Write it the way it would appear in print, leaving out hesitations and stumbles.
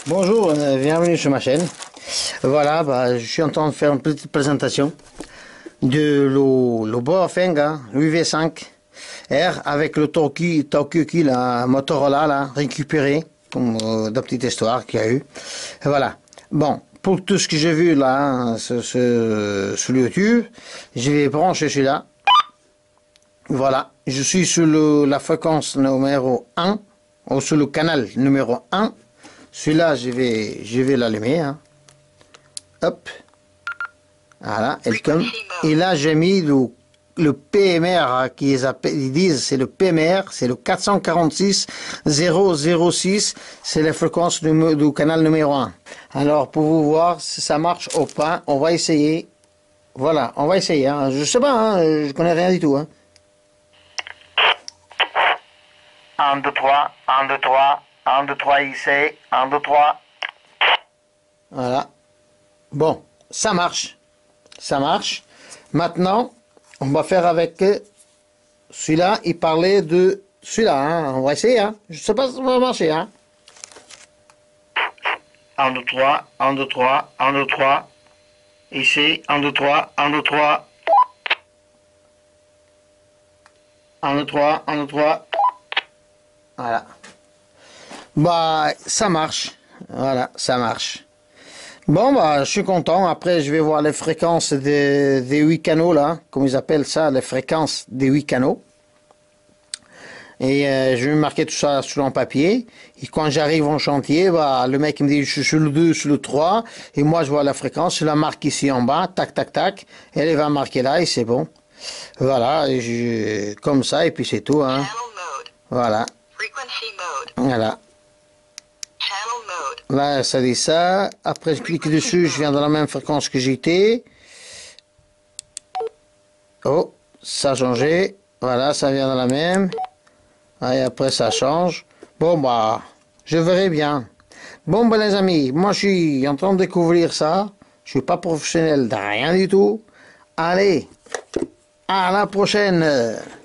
Bonjour, bienvenue sur ma chaîne. Voilà, je suis en train de faire une petite présentation de le Baofeng UV5 R avec le Tokyo la Motorola là, récupéré, comme de petite histoire qu'il y a eu. Et voilà. Bon, pour tout ce que j'ai vu là sur YouTube, je vais brancher celui-là. Voilà, je suis sur la fréquence numéro 1, ou sur le canal numéro 1. Celui-là, je vais l'allumer. Hein. Hop. Voilà. Et là, j'ai mis le PMR ils disent, c'est le PMR, c'est le 446 006, c'est la fréquence du canal numéro 1. Alors, pour vous voir si ça marche ou pas, on va essayer. Voilà, on va essayer. Hein. Je sais pas, hein, je connais rien du tout. Hein. 1, 2, 3, 1, 2, 3. 1, 2, 3, ici, 1, 2, 3. Voilà. Bon, ça marche. Ça marche. Maintenant, on va faire avec celui-là. Il parlait de celui-là. Hein. On va essayer. Hein. Je ne sais pas si ça va marcher. Hein. 1, 2, 3, 1, 2, 3, 1, 2, 3. Ici, 1, 2, 3, 1, 2, 3. 1, 2, 3, 1, 2, 3. Voilà. Bah, ça marche. Voilà, ça marche. Bon, je suis content. Après, je vais voir les fréquences des 8 canaux, là. Comme ils appellent ça, les fréquences des 8 canaux. Et je vais marquer tout ça sur un papier. Et quand j'arrive en chantier, le mec il me dit, je suis sur le 2, sur le 3. Et moi, je vois la fréquence. Je la marque ici en bas. Tac, tac, tac. Et elle va marquer là et c'est bon. Voilà. Comme ça, et puis c'est tout. Hein. Voilà. Voilà. Là, ça dit ça. Après, je clique dessus, je viens dans la même fréquence que j'étais. Oh, ça a changé. Voilà, ça vient dans la même. Et après, ça change. Bon, je verrai bien. Bon, les amis, moi, je suis en train de découvrir ça. Je suis pas professionnel de rien du tout. Allez, à la prochaine.